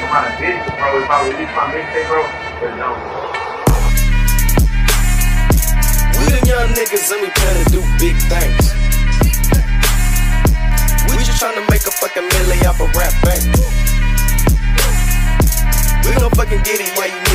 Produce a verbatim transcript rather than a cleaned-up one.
about a business, bro. If I release my mixtape, bro, it's done. We the young niggas and we plan to do big things. We just tryna make a fucking million off a rap bank. We gon' fucking get it, yeah, you